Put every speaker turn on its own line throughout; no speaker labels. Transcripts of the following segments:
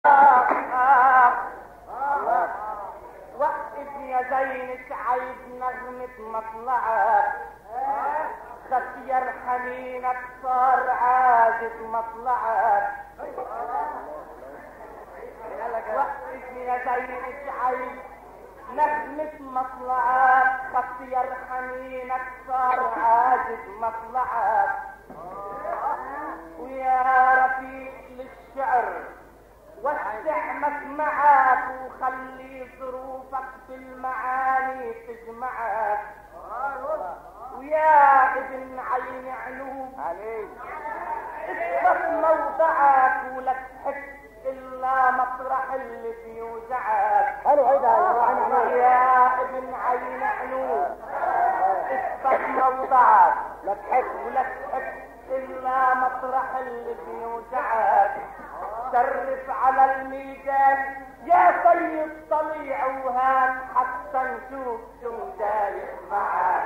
وقف يا زينك عيد نغمة مطلعك، خفير حنينك صار عازف مطلعك. وقف يا زينك عيد نغمة مطلعك، خفير حنينك صار عازف مطلعك. ويا رفيق للشعر وسع مسمعك، وخلي ظروفك بالمعاني تجمعك. ويا ابن عين علوم اثبت موضعك، ولا تحس الا مطرح اللي بيوجعك. يا ابن عين علوم اثبت موضعك، لا تحس ولا تحس الا مطرح اللي بيوجعك. شرف على الميدان يا سيد طليع وهان، حتى نشوف شو داير معاك.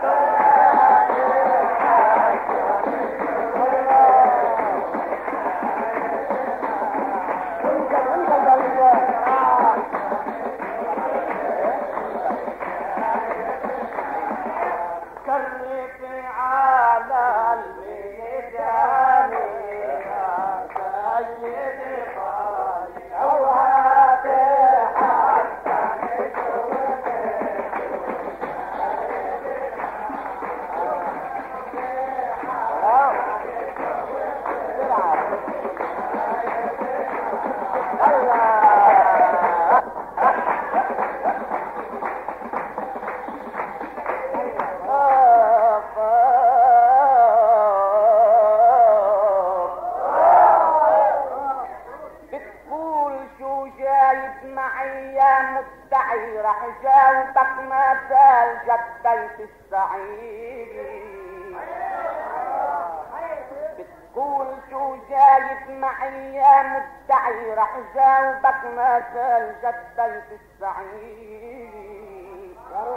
شرف على الميدان يا سيد راح جاوبك ما زال جديت السعيد. بتقول شو جايب معي يا مدعي، راح جاوبك ما زال جديت السعيد.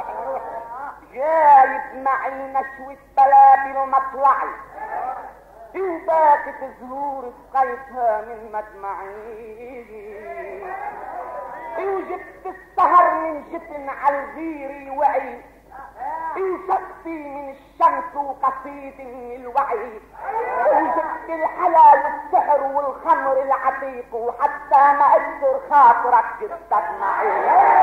جايب معي نشوة بلابل مطلعي، وباكت زهور سقيتها من مدمعي. وجبت السهر من جبن عالغيري وعي، وشفتي من الشمس وقصيد من الوعي. وجبت الحلا والسحر والخمر العتيق، وحتى ما اكسر خاطرك جبتك معي.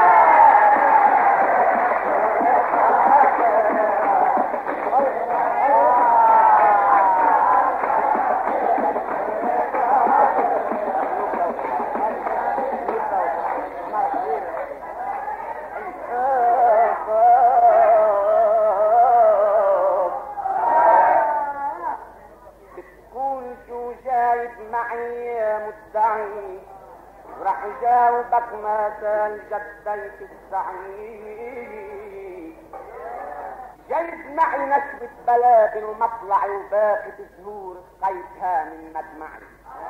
راح جاوبك ما زال جديت السعيد. جايب معي نشوة بلابل مطلعي، وباقت زهور سقيتها من مدمعي.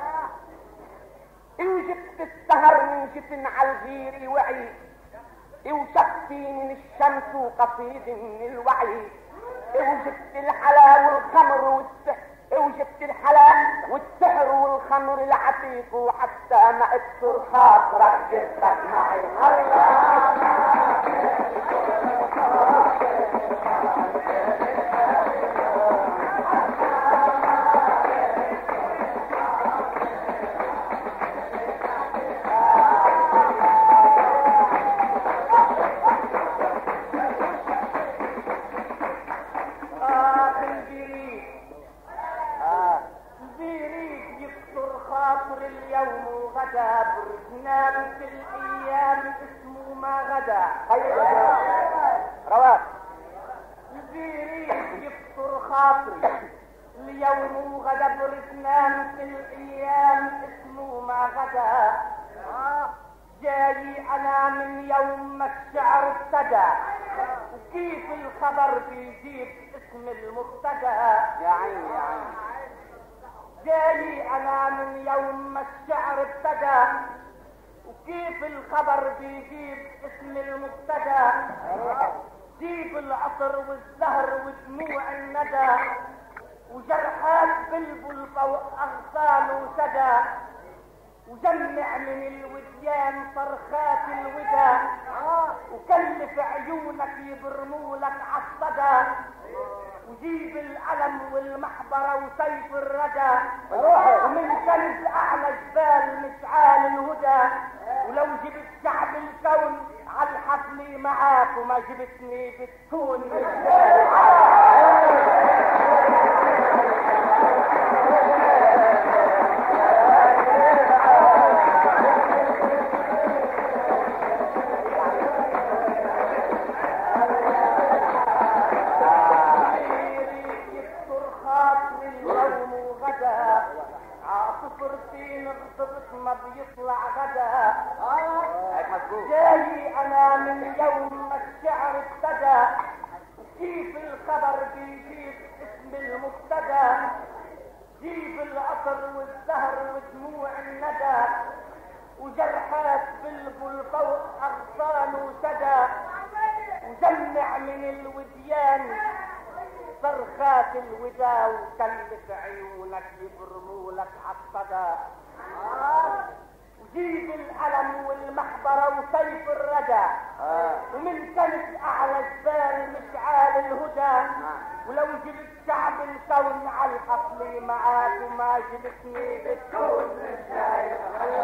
وجبت السهر من جفن عالغيري وعي، وشفتي من الشمس وقصيد من الوعي. وجبت الحلا والخمر والسحر، وجبت الحلا والسحر والخمر العتيق، وحتى ما اكسر خاطرك جبتك معي. اليوم وغدا برزنان في الايام اسمه ما غدا. رواق الزيريك يفطر خاطري اليوم وغدا برزنان في الايام اسمه ما غدا. جاي انا من يوم ما الشعر ابتدى، وكيف الخبر بيجيب اسم المبتدى. يا عيني يا عيني. جاي انا من يوم ما الشعر ابتدى، وكيف الخبر بيجيب اسم المبتدى. جيب العطر والزهر ودموع الندى، وجرحات بلبل فوق اغصان وسدى، وجمع من الود صرخات الوداع وكلف عيونك يبرمولك عالصدى وجيب الألم والمحبرة وسيف الردى ومن كنز أعلى جبال مشعال الهدى ولو جبت شعب الكون عالحفل معاك وما جبتني بتكون مشعال ما بيطلع غدا جاي انا من يوم الشعر ابتدى كيف الخبر بيجيب اسم المبتدى جيب العطر والزهر ودموع الندى وجرحات بلبل فوق اغصان وسدى وجمع من الوديان صرخات الودا وكلف عيونك يبرمولك عالصدى وجيب الألم والمحبرة وسيف الردى ومن كنز أعلى جبال مشعال الهدى ولو جبت شعب الكون على الحفل معاك وما جبتني بتكون مشايخ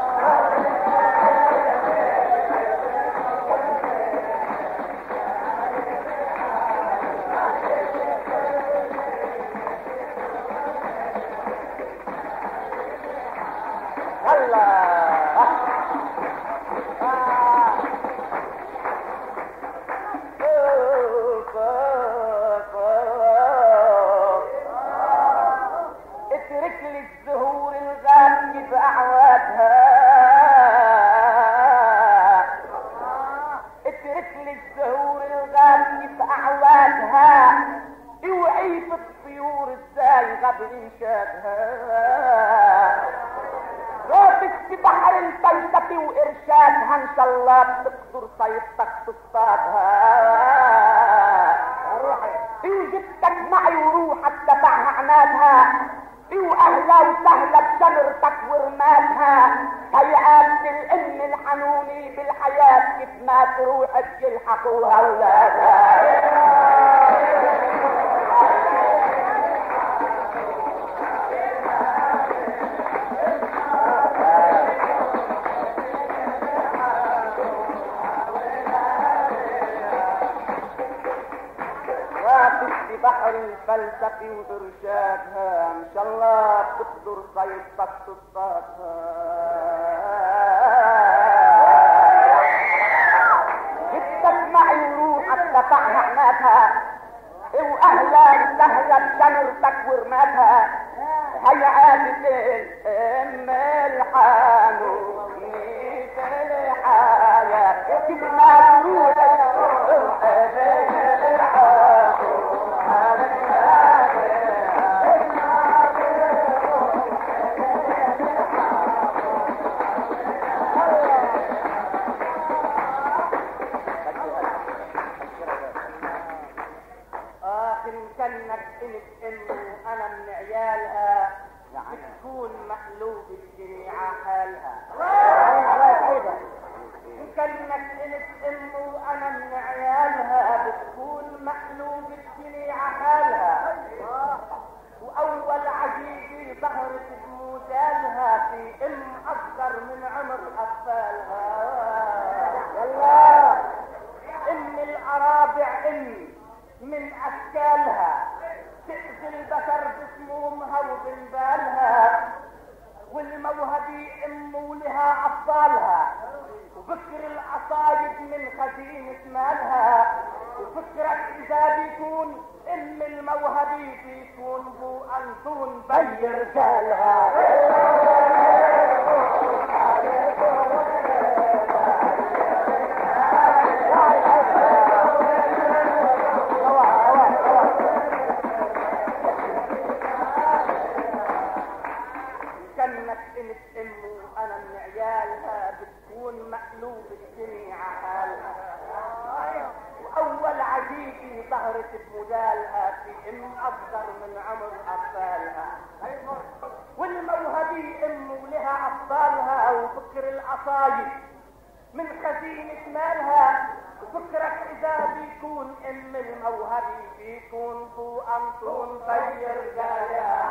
ان شاء الله بتقدر صيدتك تصطادها ان جبتك معي وروحك دفعها عنادها واهلا وسهلا بشمرتك ورماتها هيئات الام الحنوني بالحياه كيف ما تروح تلحقوها اولادها بحر الفلسفة وإرشادها إن شاء الله بتقدر صيدتك تصطادها جبتك معي وروحك دفعها عناتها وأهلا وسهلا بشمرتك ورماتها هيا عادة الأم الحنوني في الحياة كيف ما تروح كنك انت ام وانا من عيالها بتكون مقلوب الدنيا حالها كنك انت ام وانا من عيالها بتكون مقلوب الدنيا حالها واول عجيبه ظهرت بمودالها في ام اصغر من عمر اطفالها يلا ام الارابع امي من اشكالها تأذي البشر بسمومها وبنبالها والموهبي ام ولها ابطالها وفكر العصايد من خزينة مالها وفكرك اذا بيكون ام الموهبي بيكون بو انطون بي رجالها انا من عيالها بتكون مقلوب الدنيا حالها واول عجيبه ظهرت بمودالها في ام اصغر من عمر اطفالها والموهبي ام ولها ابطالها وفكر العصايب من خزينة مالها. فكرك اذا بيكون ام الموهب بيكون بو انطون طير جاية.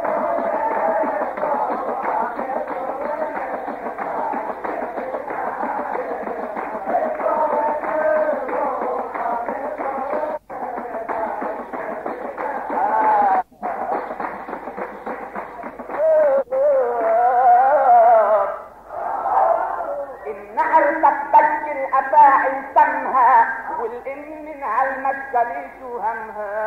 والإن من هالمسكلي همها.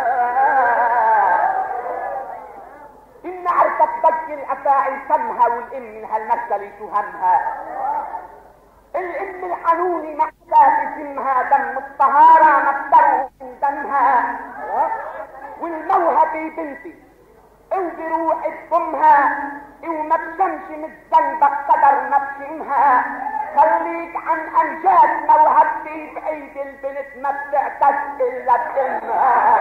إن عرفت بج الأفاعي سمها والإن من هالمسكلي همها. الإم الحنوني محتاج اسمها دم الطهارة مقدره من دمها. والموهبة بنتي او بروح بفمها وما بشمش من ذنبك قدر ما بشمها. خليك عن امجاد موهبتي بايد البنت ما بتعتز الا بامها.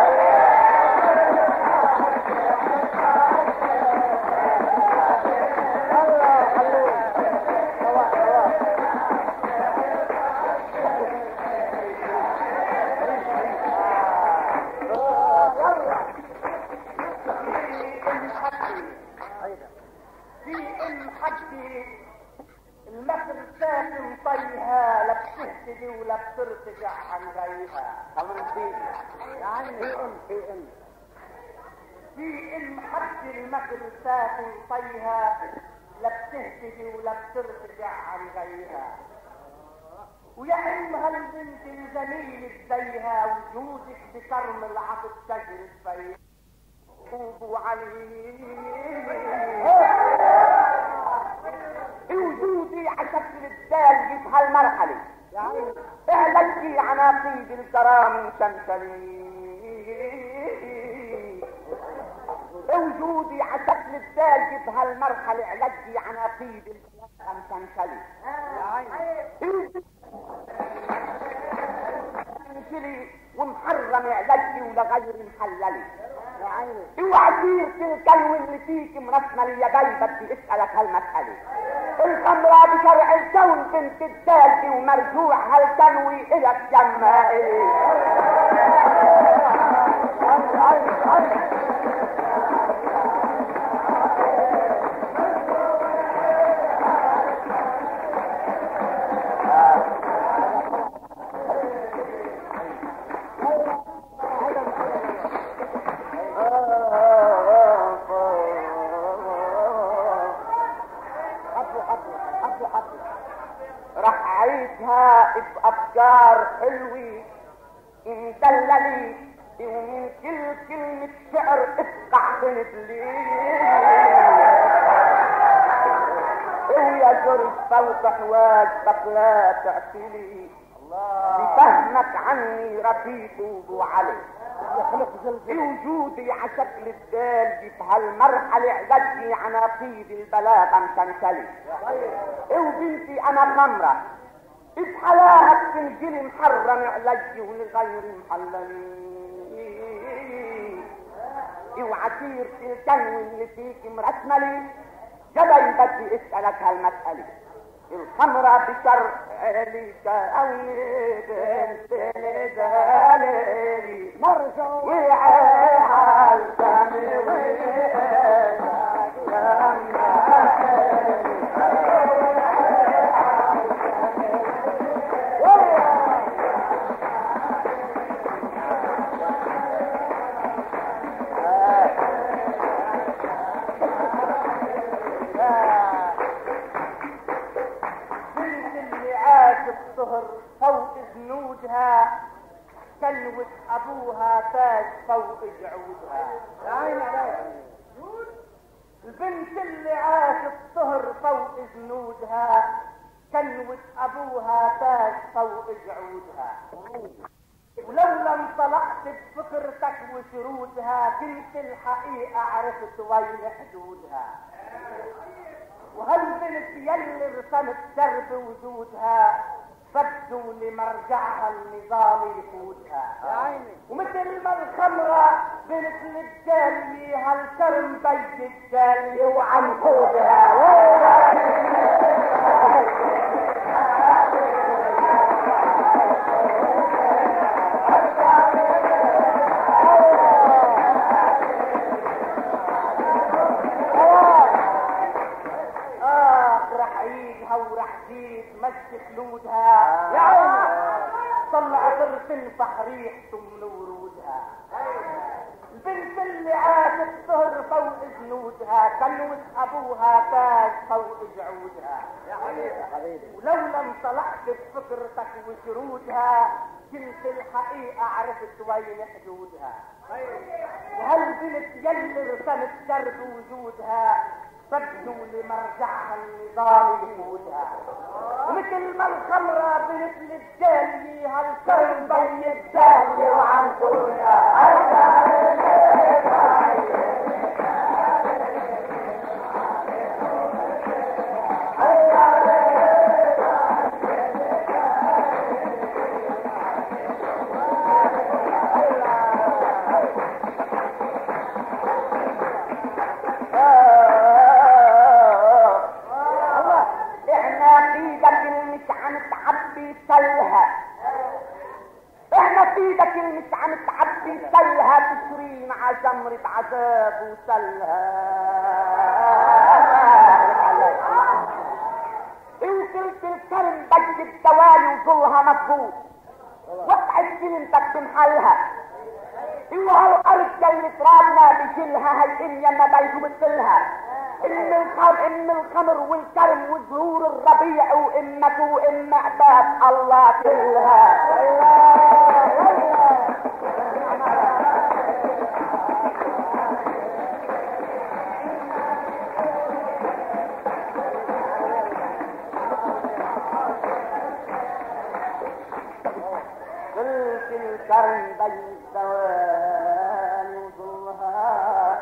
المثل ساكن طيها لا بتهتدي ولا بترتجع عن غيرها. في ام حد المثل ساكن طيها لا بتهتدي ولا بترتجع عن غيرها. ويا امها البنت الجميل زيها وجودك بكرم العقد تجري فيها. قوبوا عليه وجودي عشكل الدال في هالمرحلة. اعلجي عناقيد الكرام شمشلي. وجودي عشكل الدال في هالمرحلة اعلجي عناقيد الكرام شمشلي. شمشلي ومحرم اعلجي ولغير محللي. اوعى تلك اللي فيك مرسمه يا بي بدي اسالك هالمساله. الخمره بشرع الكون بنت الدالة ومرجوع هالكنوي الك جمائي. راح عيدها بأفكار حلوة مدللة ومن كل كلمة شعر افقع بنبلي. ويا جرس فوق حواجبك لا تعتلي. بفهمك عني رفيق ابو علي. وجودي عشكل الدال في هالمرحلة عدتني عناقيد البلاغة مشنشلي. وبنتي انا خمرة بحلاها بتنجلي محرم علي ولغير محللي. وعسير الكنو اللي فيك مرسملي جبل بدي اسألك هالمسألة. الخمرة بشرع ليك او بنت لدالي وعيها السمي الطهر فوق زنودها كلوة ابوها تاج فوق جعودها. البنت اللي عاشت الطهر فوق زنودها كلوة ابوها تاج فوق جعودها. ولولا انطلقت بفكرتك وشرودها كنت الحقيقة عرفت وين حدودها. وهالبنت يلي رسمت درب وجودها فدوا لمرجعها النظام يفوتها. ومثل ما الخمرة بنت للجالية هالكرم بيت الجالية وعنقودها. حور حديد مشي خلودها يا عيني طلع طرف فحريح من ورودها البنت اللي عاشت سهر فوق جنودها كلوت ابوها تاج فوق جعودها
يا حبيبي
ولولا انطلعت بفكرتك وشرودها كنت الحقيقة عرفت وين حدودها وهالبنت يلي رسمت درب وجودها بدوا لمرجعها النظام يفوتها ومثل ما الخمرة بنت للجالي هالكرم بين الدالي وعن سوريا تشرين عشمرة عذاب وسلها وكلت الكرم بجد الدوالي وظلها مضبوط وقعت كلمتك بمحلها وهالارض اللي ترابنا بشلها هي ان يما بيجوا مثلها ان الخمر والكرم وزهور الربيع وامته وام عباد الله كلها الكرم بين الدوالي وظلها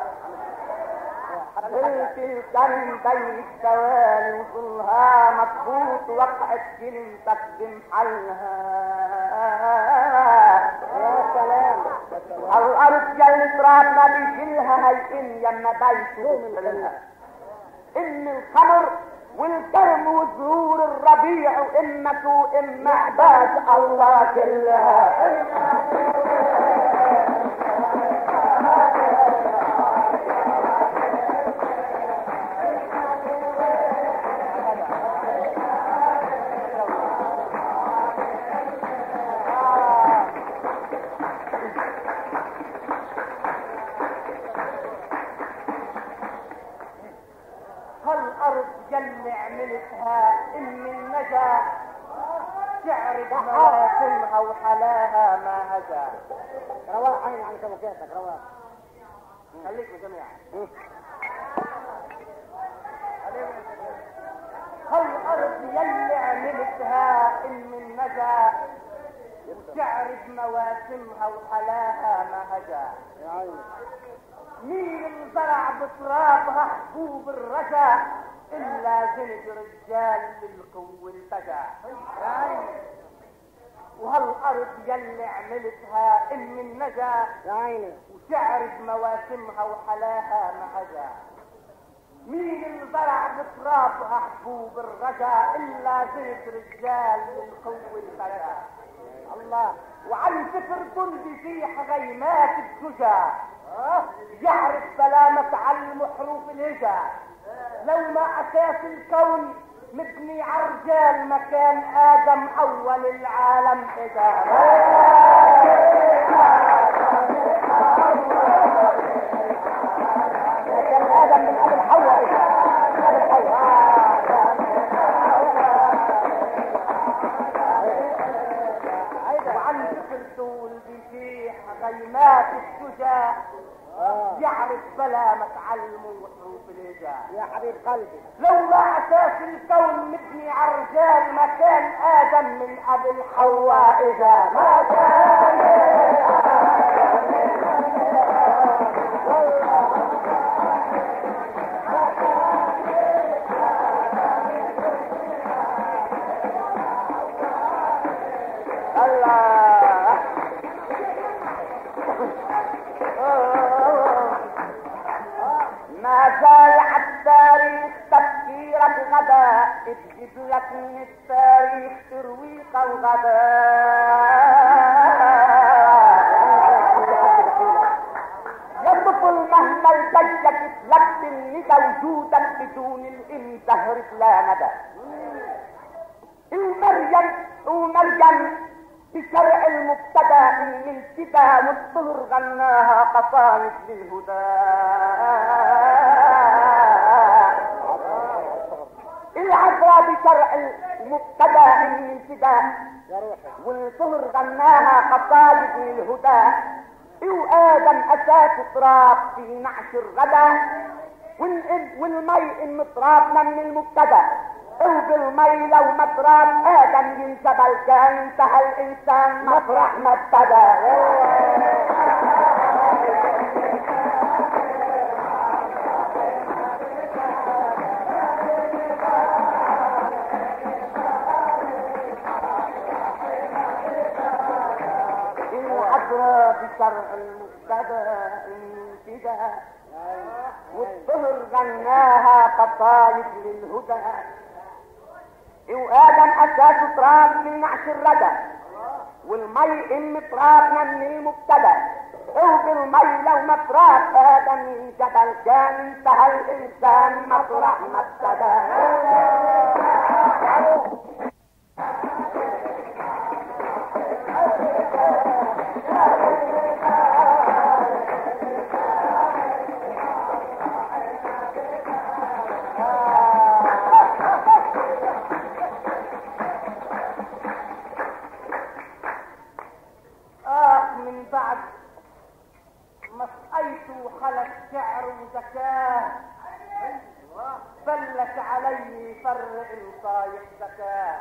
قلت الكرم بين الدوالي وظلها مضبوط وقعت كلمتك بمحلها يا سلام الارض يلي ترابنا بيشيلها هي ان يما بيته مثلها ان الخمر والكرم وزهور الربيع وامته وام عباد الله كلها هالارض جل عملتها ام النجا تعرف مواسمها وحلاها ما هجا
رواح عين عن كمكاتك رواح
خليكم جميعا هالارض يلي عملتها ام النجا تعرف مواسمها وحلاها ما هجا
يا عيني
مين الزرع بترابها حبوب الرجا الا زنج رجال للقوة التجا وهالارض يلي عملتها ام النجا
يا عيني
وتعرف مواسمها وحلاها مهجا مين الزرع بترابها حبوب الرجا الا زنج رجال للقوة التجا الله وعن سفر جندي في غيمات الدجا يعرف سلامة علم حروف الهجا لو ما اساس الكون مبني عرجال مكان ادم اول العالم اجا
مكان ادم من قبل حواء
وعن سفر طول بيشيح غيمات الدجا يعرف سلامة علم وحروف الهجا
يا حبيب قلبي
لولا اساس الكون مبني عرجال مكان ادم من قبل حواء اجا ما كان ما زال التاريخ تفكيرك غدا تجيب لك من التاريخ ترويق الغدا يا طفل مهما البجة تسلك بالندى وجودك بدون الان تهرب لا ندى من ابتدى والطهر غناها قصايد للهدى. العبرة بشرع المبتدى من ابتدى والطهر غناها قصايد للهدى. وآدم أساس تراب في نعش الغدا والمي المطراب من المبتدى. وبالمي لو مطراب آدم ينزبل كان انتهى الإنسان مطرح ما ابتدى. العبرة بشرع المبتدى انتدى والطهر غناها قصايد للهدى. وآدم أساس تراب من نعش الردى والمي تراب من المبتدى. وبالمي لو مطراب آدم ينجبل كان انتهى الإنسان مطرح ما ابتدى. من بعد ما سقيت خلت شعر وزكاه فلت علي فرق الصايح زكاه.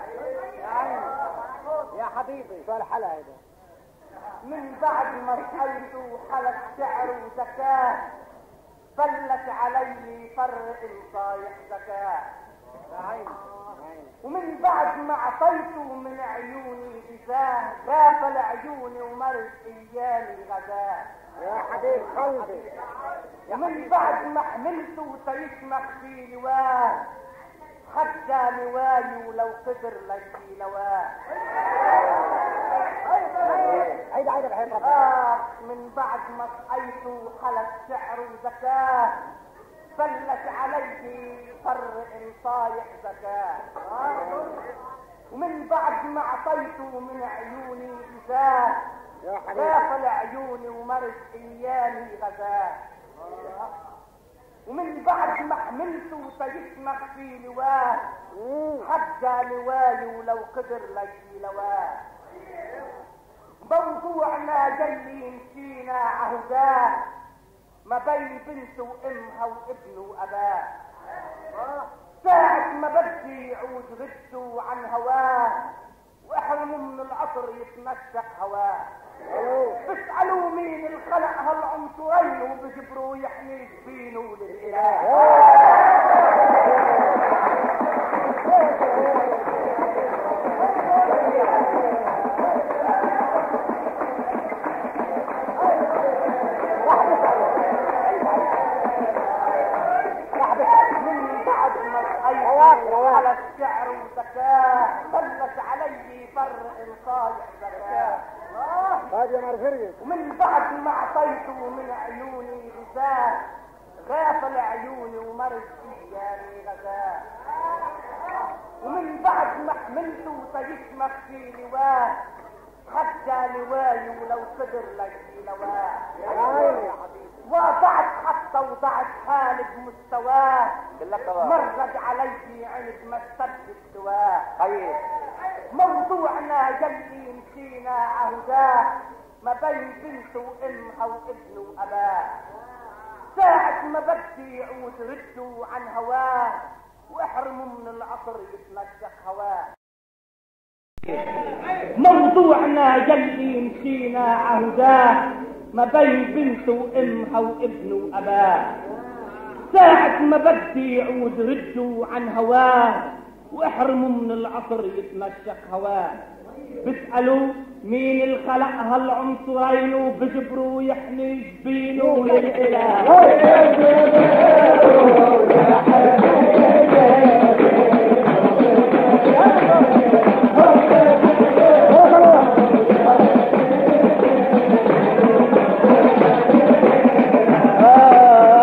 يا حبيبي سؤال حلا هذا.
من بعد ما سقيت خلت شعر وزكاه فلت علي فرق الصايح زكاه. ومن بعد ما عطيته من عيوني غذاه غافل عيوني ومرت ايامي غداه.
يا حبيب قلبي.
ومن بعد ما حملته تيشمخ في لواه خجى لواي ولو قدر لي لواه.
عيد بحيث
من بعد ما سقيته خلت شعر وزكاه فلت عليه فرق صايح زكاه. ومن بعد ما عطيته من عيوني غذاه غافل عيوني ومرت ايامي غزاه. ومن بعد ما حملته تيشمخ في لواه حجى لواي ولو قدر لي لواه. موضوعنا جاي مشينا عهداه ما بين بنت وامها وابن واباه. ساعة ما بدي يعود غده عن هواه واحرمه من القطر يتمشق هواه. بسألوا مين الخلق هالعنصرين وبجبروا يحمي جبينه للإله. على الشعر وزكاه فلت علي فرق صايح زكاه. ومن بعد ما اعطيته من عيوني غذاه غافل عيوني ومرت ايامي غزاه. ومن بعد ما حملته تيشمخ في لواه حجى لواي ولو قدر لي لواه. وضعت حتى وضعت حالي بمستواه مرت علي عند ما استبدت سواه. موضوعنا جلي مشينا عهداه ما بين بنت وامها وابن واباه. ساعة ما بدي يعود رده عن هواه واحرمه من القطر يتمشق هواه. موضوعنا جلي مشينا عهداه ما بين بنت وامها وابن واباه. ساعة ما بدي يعود رده عن هواه واحرمه من القطر يتمشق هواه. بسألوا مين الخلق هالعنصرين وبجبروا يحمي جبينه للإله.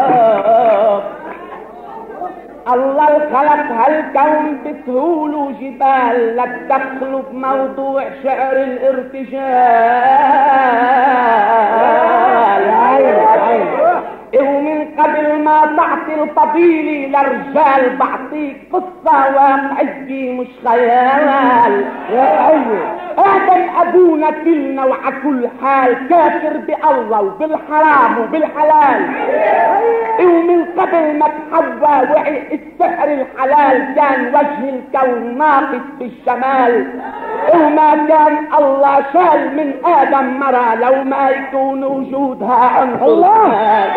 الله الخلق هالكون بسهول جبال لا تدخلوا بموضوع شعر الارتجال. ومن قبل ما تعطي الطبيلي لرجال بعطيك قصة واقعية مش خيال. آدم أبونا كلنا وعلى كل حال كافر بالله وبالحرام وبالحلال. ومن قبل ما تحوى وعي السحر الحلال كان وجه الكون ناقص بالشمال. وما كان الله شال من آدم مرة لو ما يكون وجودها عند الله.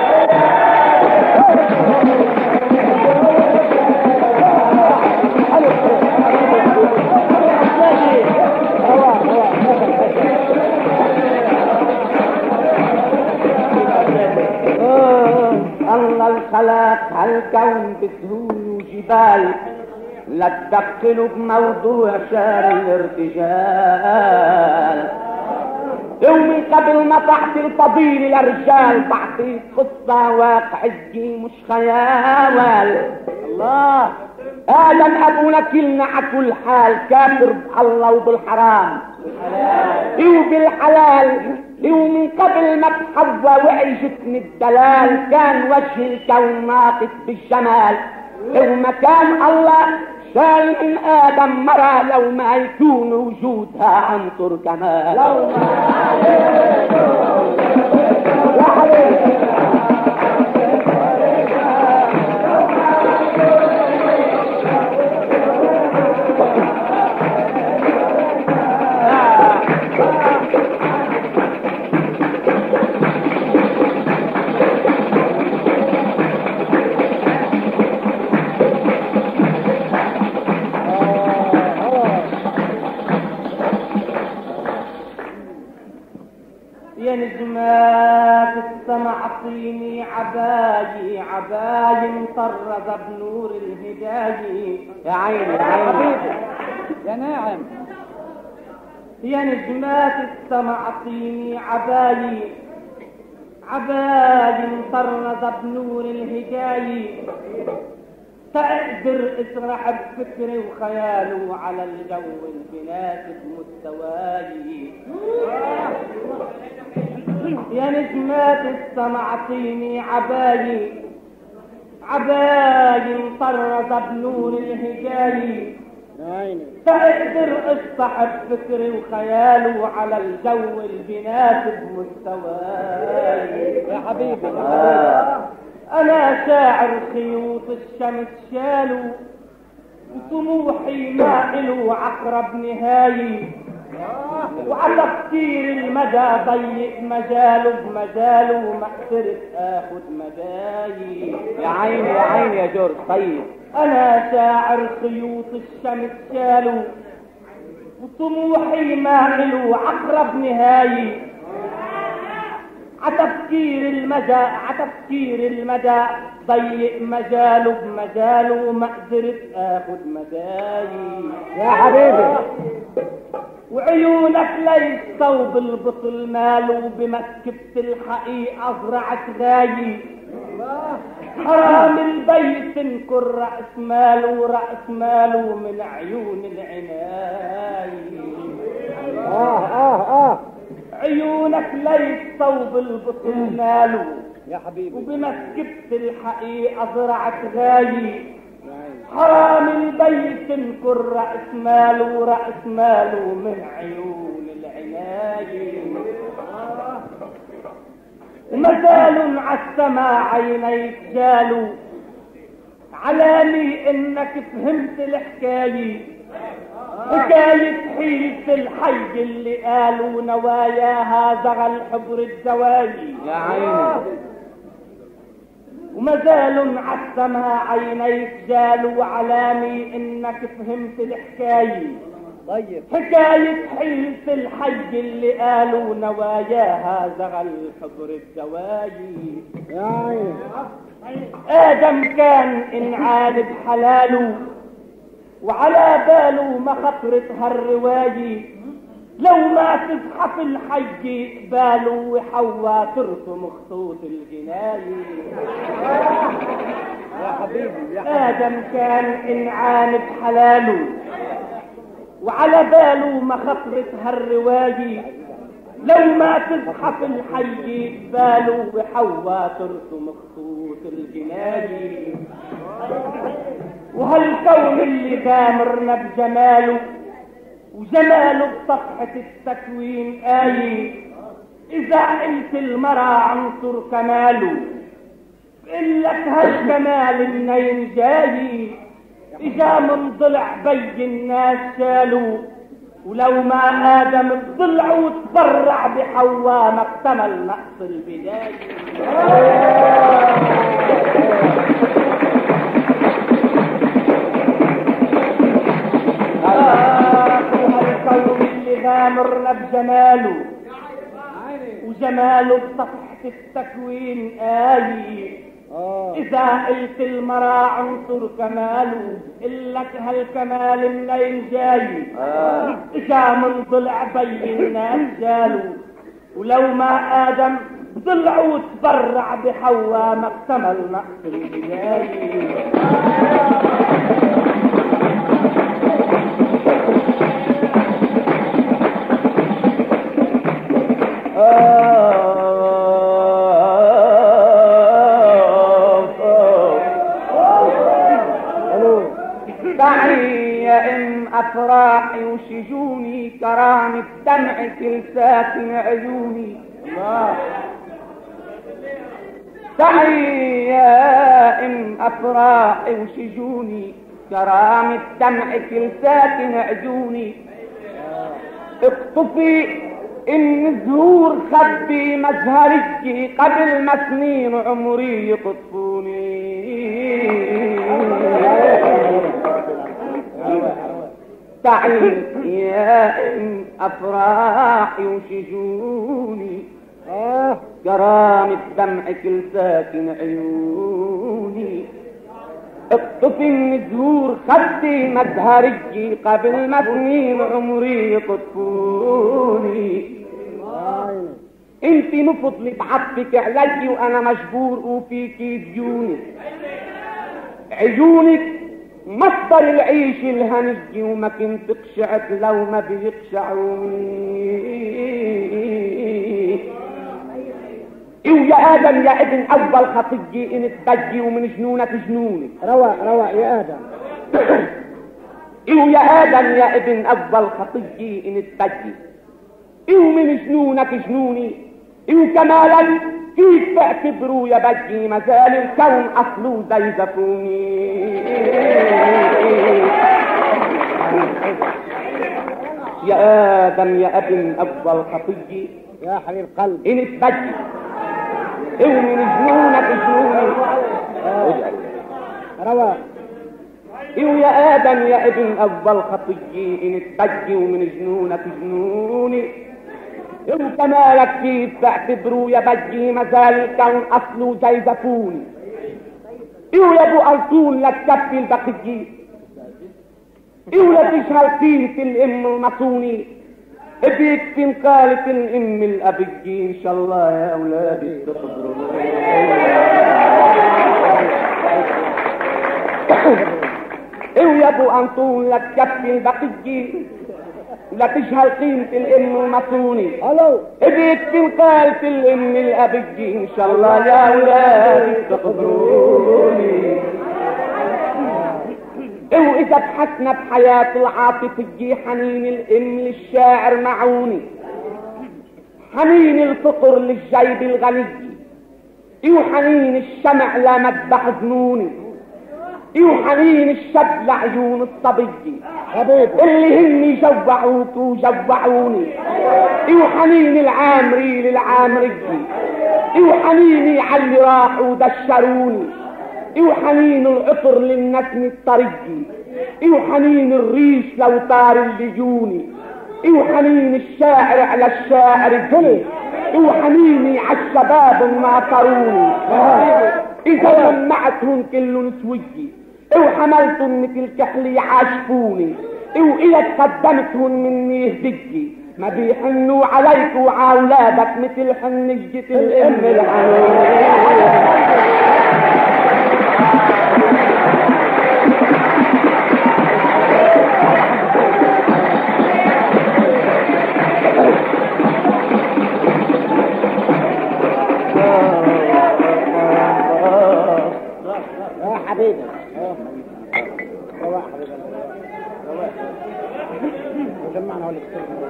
الله الخلق هالكون بسهول وجبال لا تدخلوا بموضوع شعر الارتجال. ومن قبل ما تعطي الفضيل للرجال بعطيك قصة واقعية مش خيال. الله آدم أبونا كلنا على كل حال كافر بالله وبالحرام وبالحلال. ومن قبل ما تحوى وعيشت من الدلال كان وجه الكون ناقص بالجمال. وما كان الله شال من آدم مرة لو ما يكون وجودها عنصر كمال. يا حبيبي نجمات السمع اعطيني عبايي عبايي مطرزة بنور الهداية. يا عيني يا حبيبي يا ناعم. يا نجمات السمع اعطيني عبايي عبايي مطرزة بنور الهداية. تقدر اسرح بفكري وخياله على الجو البناسب مستواي. يا نجمات السما اعطيني عبايي عبايي مطرزة بنور الهجايي. تقدر اصطحب فكري وخياله على الجو البناسب مستواي. يا حبيبي انا شاعر خيوط الشمس شالوا وطموحي ما إلو عقرب نهايي. وعلى تفكير المدى ضيق مجاله بمجاله وما قدرت اخد مداي. يا عيني يا عيني يا جورج. طيب انا شاعر خيوط الشمس شالوا وطموحي ما إلو عقرب نهايي. عتفكير المدى ضيق مجاله بمجاله وما قدرت اخد مداي. يا حبيبي وعيونك ليس صوب البطل ماله بمسكبة الحقيقة زرعت غايي. حرام البيت انكر رأس ماله رأس ماله من عيون العناية. عيونك ليس صوب البطل ماله يا حبيبي وبمسكبة الحقيقة زرعت غايي. حرام البيت انكر رأس ماله رأس ماله من عيون العناية. ومازال عالسما عينيك جالوا علامي انك فهمت الحكاية. حكاية حيلة الحي اللي قالوا نواياها زغل حبر الزوايا. يا عيني ومازال عالسما عينيك جالوا علامي انك فهمت الحكاية. طيب حكاية حيلة الحي اللي قالوا نواياها زغل حبر الزوايا. يا عيني آدم كان انعال بحلاله وعلى باله ما خطرت هالرواية. لو ما تزحف الحي قباله وحوا ترسم خطوط الجناية. يا حبيبي يا حبيبي آدم كان انعان بحلاله وعلى باله ما خطرتها الرواية لو ما تزحف الحي باله بحوا ترسم خطوط الجناية. وهالكون اللي غامرنا بجماله وجماله بصفحة التكوين آية، إذا قلت المرأة عنصر كماله بقلك هالكمال منين جاي؟ إجا من ضلع بي الناس شالوا، ولو ما آدم الضلع وتبرع بحوا ما اكتمل نقص البداية. هالكون اللي غامرنا بجماله وجماله بصفحة التكوين آية، إذا قلت المرأة عنصر كماله قلك هالكمال منين جاي؟ إجا من ضلع بي الناس جاله، ولو ما آدم ضلع وتبرع بحوا ما اكتمل نقص البداية. أفراحي وشجوني كرامة دمع كل ساكن عيوني. سعي يا ام أفراحي وشجوني كرامة دمع كل ساكن عيوني. اقطفي ان زهور خدي مزهرجي قبل ما سنين عمري يقطفوني. سعي يا أفراحي وشجوني كرامة دمع كل ساكن عيوني. اقطفي من زهور خدي مزهرجي قبل ما سنين عمري يقطفوني. انتي مفضلي بعطفك علي وانا مجبور وفيكي ديوني. عيونك مصدر العيش الهنجي وما كنت قشعت لو ما بيقشعوني. ويا آدم يا ابن أول خطية إن تبجي ومن جنونك جنوني.
رواء يا آدم.
ويا آدم يا ابن أول خطية إن تبجي ومن جنونك جنوني. وكمالا كيف تعتبروا يا بجي مازال الكون أصله زي زفوني. يا آدم يا ابن أول خطية
يا حبيب قلب
إن تبجي ومن جنونك جنوني.
رواء
ويا آدم يا ابن أول خطية إن تبجي ومن جنونك جنوني. وكمالك كيف تعتبروا يا بجي مازال الكون أصله زي زفوني. ويا ابو أرطول لك كفي البقجي ولا تشهر كيف الام المصوني. بيك تنقالة الام الابجي ان شاء الله يا اولادي تقدروا. ويا ابو أنطول لك كفي البقجي لا تشهر قيمة الام المصوني. بيك تنقالة الام الابجي ان شاء الله يا اولادي تقدروني. وإذا بحثنا بحياة العاطفة حنين الام للشاعر معوني. حنين الفقر للجيب الغني وحنين الشمع لمذبح ذنوني. وحنين الشب لعيون الصبي اللي هني جوعوك وجوعوني. وحنين العامري للعامري وحنيني عاللي راحوا ودشروني. وحنين العطر للنسم الطريقي وحنين الريش لو طار اللجوني. وحنين الشاعر على الشاعر الجلي وحنيني عالشباب الناطروني. إذا جمعتهم كل نسويي وحملتهم مثل كحلي عاشفوني. وإذا تقدمتهم مني هدجي ما بيحنوا عليك وعاولادك مثل حنجة الام الحنون.
جمعنا ولا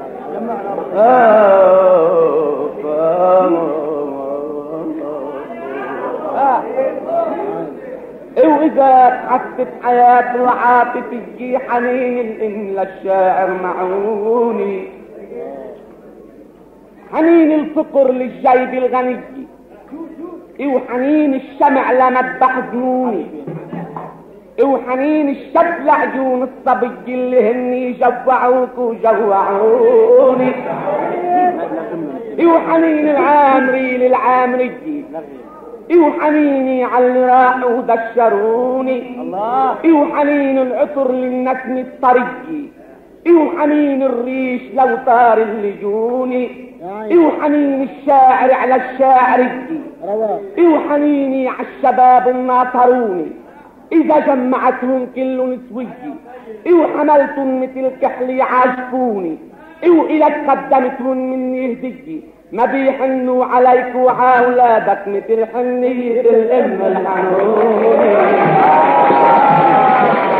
وإذا حست حياة العاطف تجي حنين إن للشاعر معوني، حنين الفقر للجيب الغني، وحنين الشمع لمذبح ذنوني، وحنين الشب لعيون الصبي اللي هني جوعوك وجوعوني، وحنين العامري للعامري، وحنيني على اللي راحوا دشروني، وحنين العطر للنسم الطري، وحنين الريش لو طار اللجوني، وحنين الشاعر على الشاعر، وحنيني على الشباب الناطروني إذا جمعتهم كل نسوي، وحملتهم مثل كحلي عاشفوني، وإلى قدمتهم مني هدية ما بيحنوا عليك وعاولادك مثل حنية الأم الحنوني.